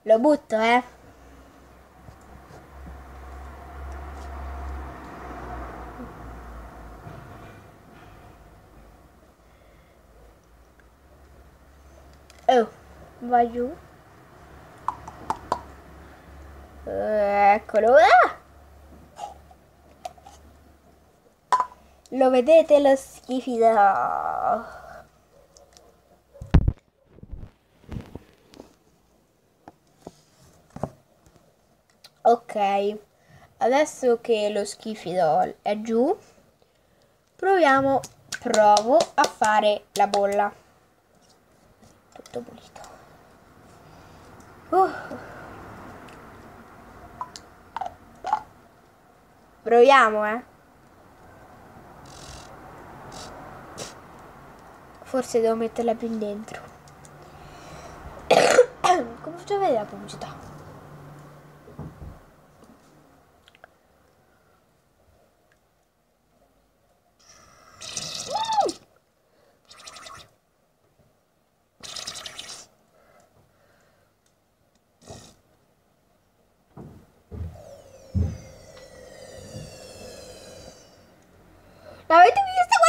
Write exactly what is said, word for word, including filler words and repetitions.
Lo butto, eh. Oh, va giù. Eccolo. Ah! Lo vedete lo skifidoll? Ok, adesso che lo skifidoll è giù, proviamo, provo a fare la bolla. Tutto pulito. Uh. Proviamo, eh. Forse devo metterla più in dentro. Come faccio vedere la pubblicità? L'avete visto?